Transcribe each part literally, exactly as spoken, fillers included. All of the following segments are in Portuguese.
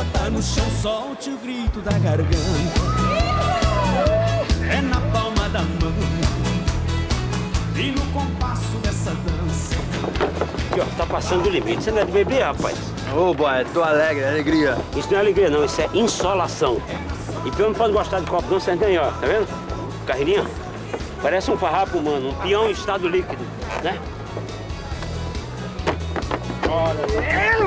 bota no chão, solte o grito da garganta. É na palma da mão e no compasso dessa dança. Aqui, ó, tá passando do limite. Você não é de beber, rapaz? Ô, oh, boy, tô alegre, alegria. Isso não é alegria, não. Isso é insolação. E peão não pode gostar de copo, não. Você tem, ó. Tá vendo? Carreirinha. Parece um farrapo humano. Um peão em estado líquido, né? Olha.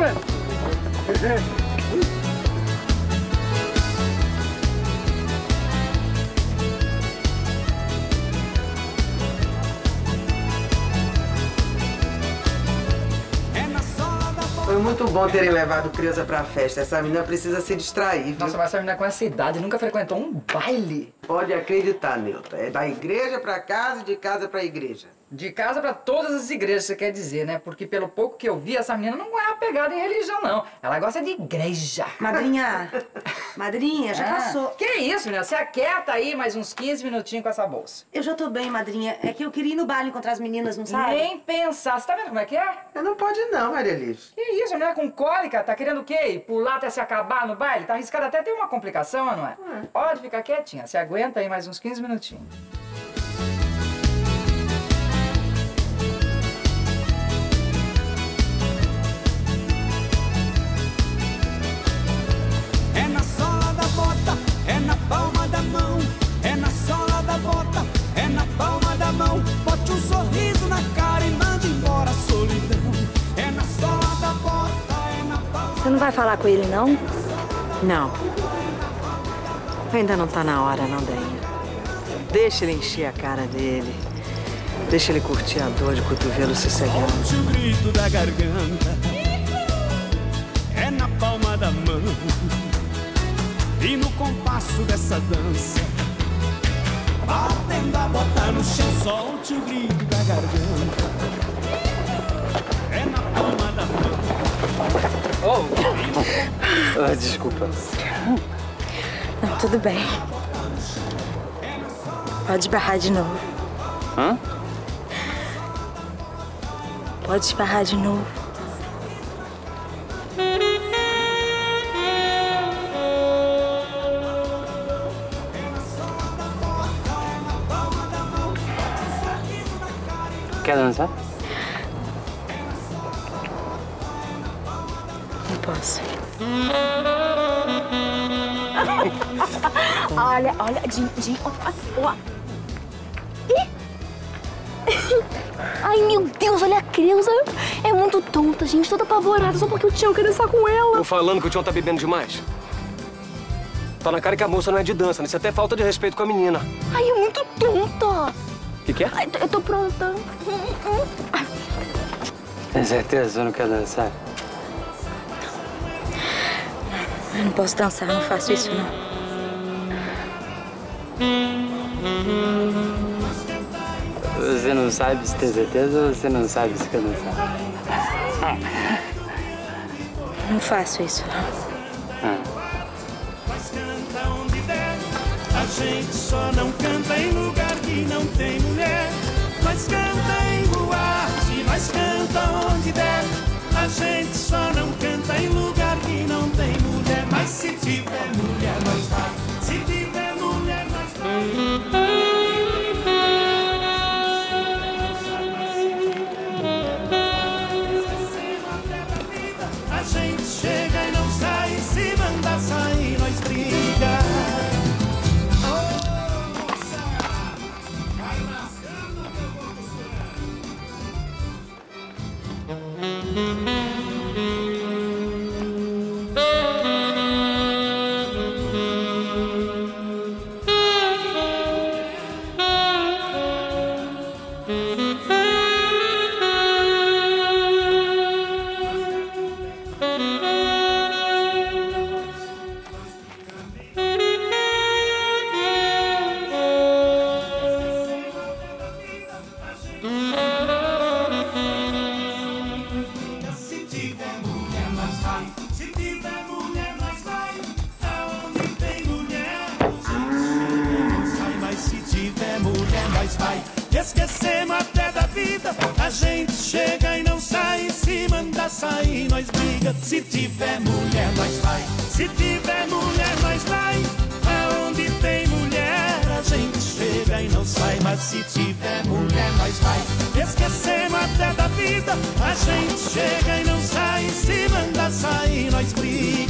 Foi muito bom terem levado criança pra festa. Essa menina precisa se distrair, viu? Nossa, mas essa menina com essa idade nunca frequentou um baile. Pode acreditar, Nilton. É da igreja pra casa e de casa pra igreja. De casa pra todas as igrejas, você quer dizer, né? Porque pelo pouco que eu vi, essa menina não é apegada em religião, não. Ela gosta de igreja. Madrinha, madrinha, já ah, passou. Que isso, menina? Se aquieta aí mais uns quinze minutinhos com essa bolsa. Eu já tô bem, madrinha. É que eu queria ir no baile encontrar as meninas, não sabe? Nem pensar. Você tá vendo como é que é? Não pode não, Maria Liz. Que isso, a mulher com cólica? Tá querendo o quê? Ir pular até se acabar no baile? Tá arriscado até ter uma complicação, não é? é? Pode ficar quietinha. Se aguenta aí mais uns quinze minutinhos. É na sola da bota, é na palma da mão. É na sola da bota, é na palma da mão. Bote um sorriso na cara e mande embora a solidão. É na sola da bota, é na palma. Você não vai falar com ele, não? Não. Ainda não tá na hora, não, Dainha. Deixa ele encher a cara dele. Deixa ele curtir a dor de cotovelo sossegado. Solte o grito da garganta. É na palma da mão e no compasso dessa dança. Batendo a bota no chão, solte o grito da garganta. É na palma da mão. Oh. Ah, desculpa. Não, tudo bem. Pode esbarrar de novo. Hã? Pode esbarrar de novo. Quer dançar? Não posso. Olha, olha, Jim, Jim, ó, ó. Ih! Ai, meu Deus, olha a Creuza. É muito tonta, gente, toda apavorada só porque o Tião quer dançar com ela. Eu falando que o Tião tá bebendo demais. Tá na cara que a moça não é de dança, né? Isso é até falta de respeito com a menina. Ai, é muito tonta. O que que é? Ai, eu tô pronta. Tem certeza que você não quer dançar? Eu não posso dançar, não faço isso, não. Você não sabe se tem certeza ou você não sabe se quer dançar? Não faço isso, não. Ah. Mas canta onde der. A gente só não canta em lugar que não tem mulher. Nós canta em boate, nós canta onde der. A gente só não canta em lugar que não tem mulher. Mas se tiver mulher, nós vai. Se tiver mulher, nós vai. A gente chega e não sai, se manda sair, nós briga. Oh, moça, vai rasgando que eu vou esquecemos até da vida. A gente chega e não sai, se manda sair, nós briga. fica. Se tiver mulher, nós vai. Se tiver mulher, nós vai. Aonde tem mulher, a gente chega e não sai. Mas se tiver mulher, nós vai. Esquecemos até da vida, a gente chega e não sai. Se manda sair, nós briga.